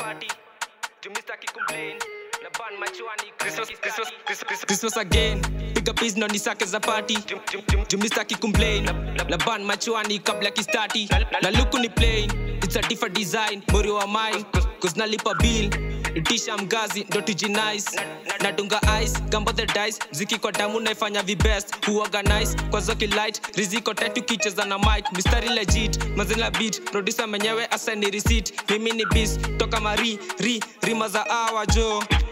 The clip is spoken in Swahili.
party. Jumistaki complain. Na ban machuani. This was again. Pick up his noni sake za party. Jumistaki complain. Na ban machuani kabla kistati. Na look ni plain. It's a different design. Mori wa mine. Cause nalipa bill. Itisha mgazi ndo tujinice. Nadunga ice, gambo the dice. Mziki kwa damu naifanya vibest. Who organize, kwa zoki light. Riziko tatu kicheza na mic. Mistari legit, mazina beat. Producer menyewe asani receipt. Mimi ni beast, toka mari, rima za awa jo.